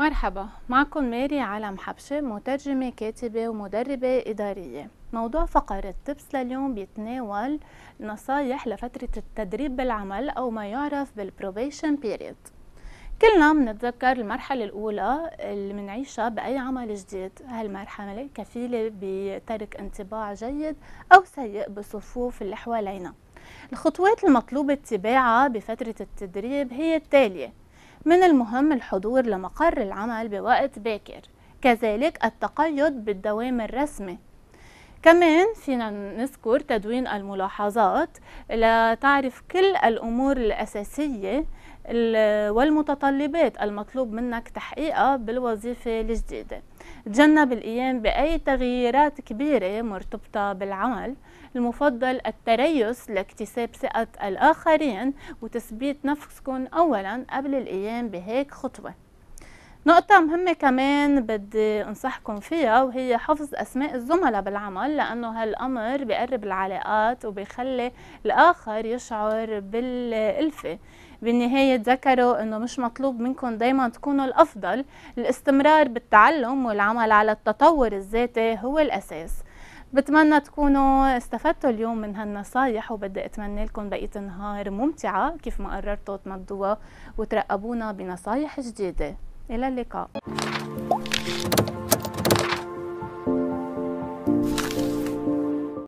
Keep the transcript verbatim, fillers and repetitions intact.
مرحبا، معكم ماري علم حبشة، مترجمة كاتبة ومدربة إدارية. موضوع فقرة تبس لليوم بيتناول نصايح لفترة التدريب بالعمل أو ما يعرف بالبروبيشن بيريد. كلنا بنتذكر المرحلة الأولى اللي منعيشها بأي عمل جديد. هالمرحلة كفيلة بترك انطباع جيد أو سيء بصفوف اللي حوالينا. الخطوات المطلوب اتباعها بفترة التدريب هي التالية: من المهم الحضور لمقر العمل بوقت باكر، كذلك التقيد بالدوام الرسمي. كمان فينا نذكر تدوين الملاحظات لتعرف كل الأمور الأساسية والمتطلبات المطلوب منك تحقيقها بالوظيفة الجديدة. تجنب القيام بأي تغييرات كبيرة مرتبطة بالعمل. المفضل التريث لاكتساب ثقة الآخرين وتثبيت نفسكم أولا قبل القيام بهيك خطوة. نقطة مهمة كمان بدي أنصحكم فيها وهي حفظ أسماء الزملاء بالعمل، لأنه هالأمر بيقرب العلاقات وبيخلي الآخر يشعر بالألفة. بالنهاية تذكروا أنه مش مطلوب منكم دايما تكونوا الأفضل. الاستمرار بالتعلم والعمل على التطور الذاتي هو الأساس. بتمنى تكونوا استفدتوا اليوم من هالنصايح، وبدي أتمنى لكم بقية النهار ممتعة كيف ما قررتوا تمضوها وترقبونا بنصايح جديدة. إلى اللقاء.